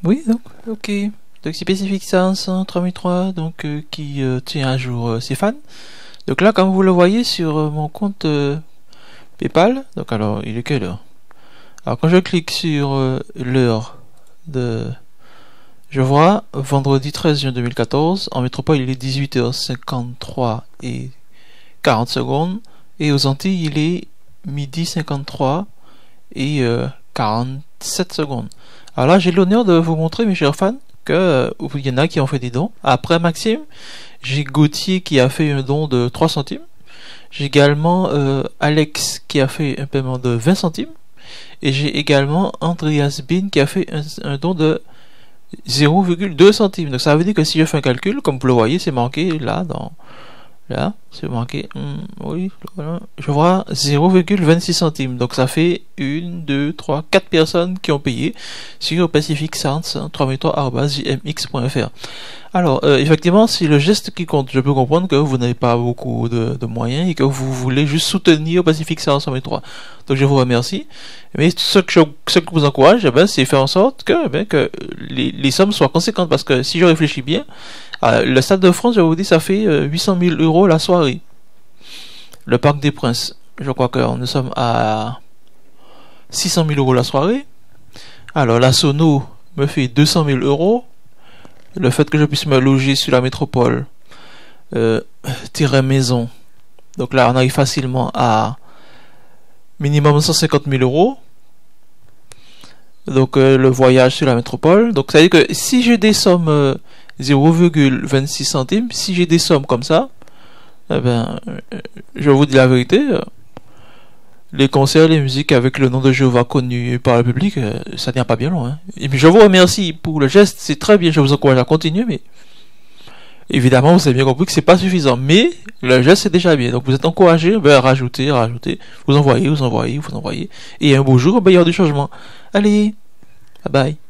Oui, donc, ok. Donc c'est Pacific 500 3003, donc qui tient à jour ses fans. Donc là, comme vous le voyez sur mon compte PayPal, donc alors, il est quelle heure? Alors quand je clique sur l'heure de... Je vois vendredi 13 juin 2014, en métropole il est 18h53 et 40 secondes, et aux Antilles il est midi 53 et 47 secondes. Alors là j'ai l'honneur de vous montrer, mes chers fans, que il y en a qui ont fait des dons. Après Maxime, j'ai Gauthier qui a fait un don de 3 centimes. J'ai également Alex qui a fait un paiement de 20 centimes. Et j'ai également Andreas Bin qui a fait un don de 0,2 centimes. Donc ça veut dire que si je fais un calcul, comme vous le voyez, c'est marqué là, là, c'est marqué, oui, voilà, je vois 0,26 centimes. Donc ça fait 1, 2, 3, 4 personnes qui ont payé sur Pacific Sounds 3003@jmx.fr. Alors, effectivement, c'est le geste qui compte. Je peux comprendre que vous n'avez pas beaucoup de moyens et que vous voulez juste soutenir Pacific Sounds 3003. Donc je vous remercie. Mais ce que je vous encourage, c'est faire en sorte que les sommes soient conséquentes. Parce que si je réfléchis bien, le Stade de France, je vous dis, ça fait 800 000 euros la soirée. Le Parc des Princes, je crois que nous sommes à 600 000 euros la soirée. Alors la Sono me fait 200 000 euros. Le fait que je puisse me loger sur la métropole, tirer maison. Donc là, on arrive facilement à minimum 150 000 euros. Donc le voyage sur la métropole. Donc ça veut dire que si j'ai des sommes 0,26 centimes, si j'ai des sommes comme ça, eh ben, je vous dis la vérité, les concerts, les musiques avec le nom de Jéhovah connu par le public, ça tient pas bien loin. Hein. Et puis je vous remercie pour le geste, c'est très bien, je vous encourage à continuer, mais évidemment vous avez bien compris que c'est pas suffisant, mais le geste c'est déjà bien. Donc vous êtes encouragé, ben, rajouter, vous envoyez, et un beau jour, ben, il y aura du changement. Allez, bye bye.